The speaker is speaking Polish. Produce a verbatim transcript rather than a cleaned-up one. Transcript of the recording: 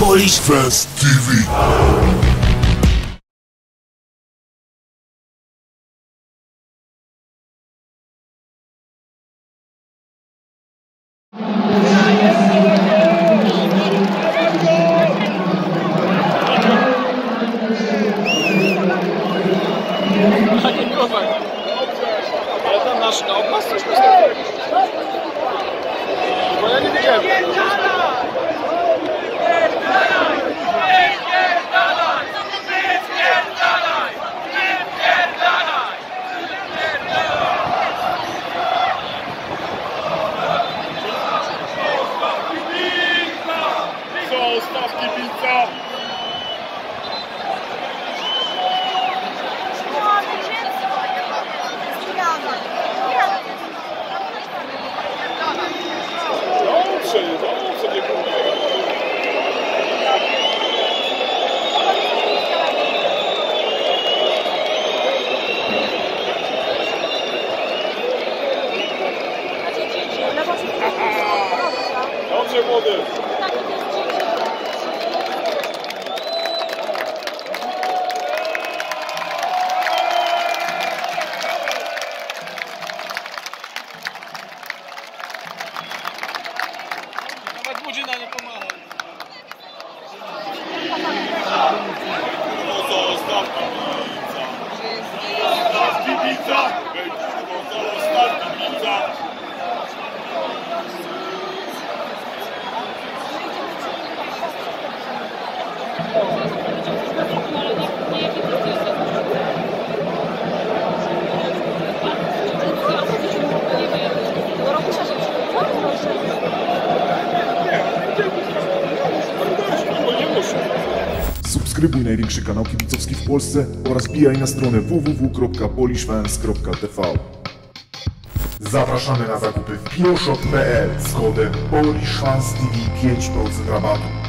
Polish Fans T V. Ale tam nasz kształt masz coś takiego? Bo ja nie wiedziałem. Zostaw kibica! Dobrze, dobrze, nie mówię. Dobrze, młody. Nawet godzina nie pomaga. Zostaw kibica. Zostaw kibica. Zostaw kibica. Subskrybuj największy kanał kibicowski w Polsce oraz wbijaj na stronę w w w kropka polishfans kropka t v. Zapraszamy na zakupy w bioshop kropka p l z kodem polishfans T V pięć procent rabatu.